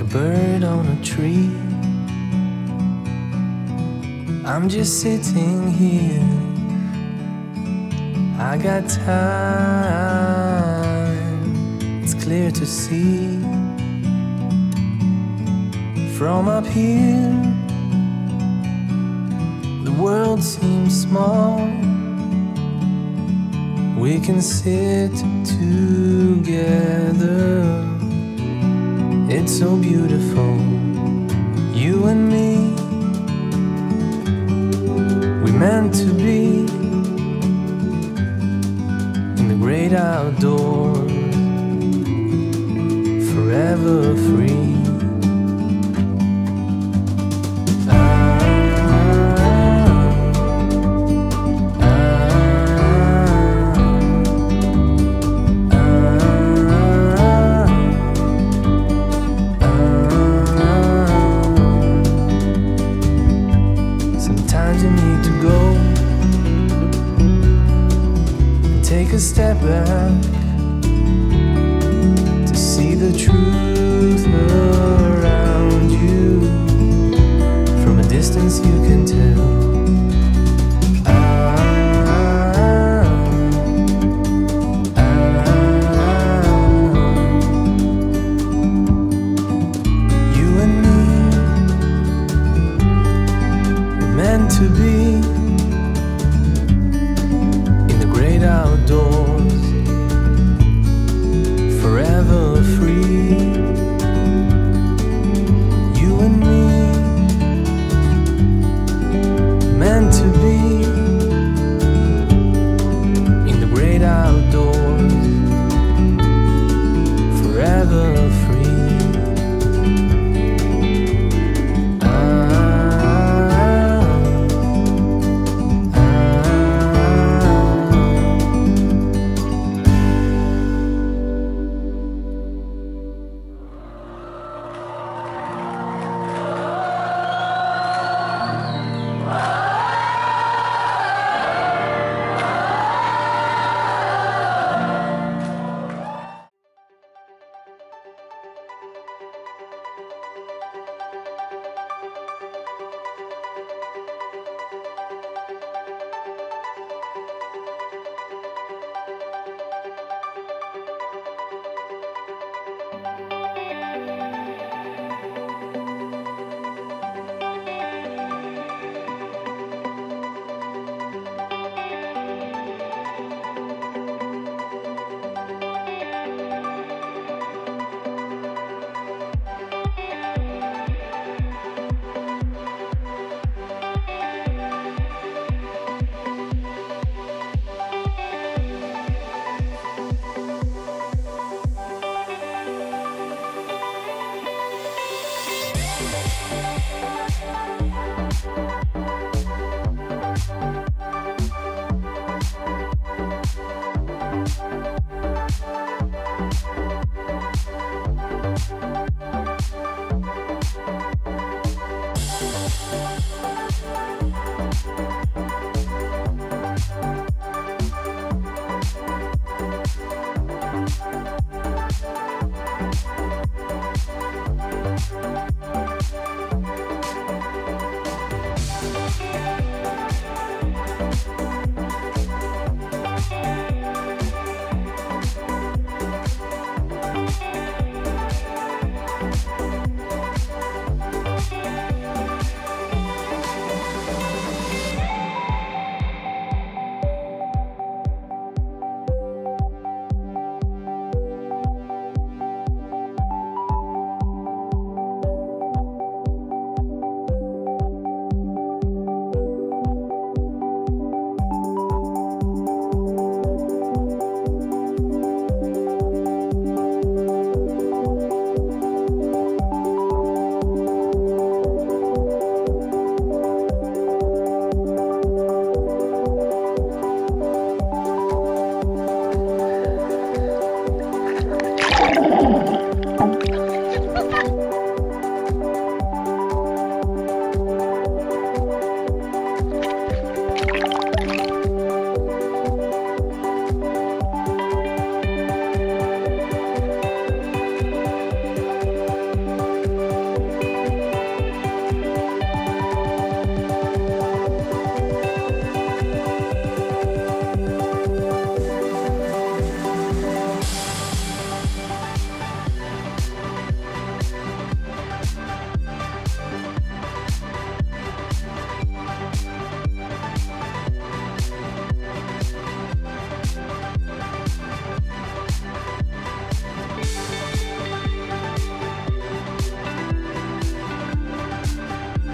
bird on a tree. I'm just sitting here, I got time, it's clear to see. From up here, the world seems small. We can sit together, it's so beautiful, you and me. We meant to be in the great outdoors, forever free. Step back to see the truth around you. From a distance you can tell. You and me were meant to be outdoors, forever free. You and me, meant to be in the great outdoors, forever free.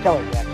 killer, Jack.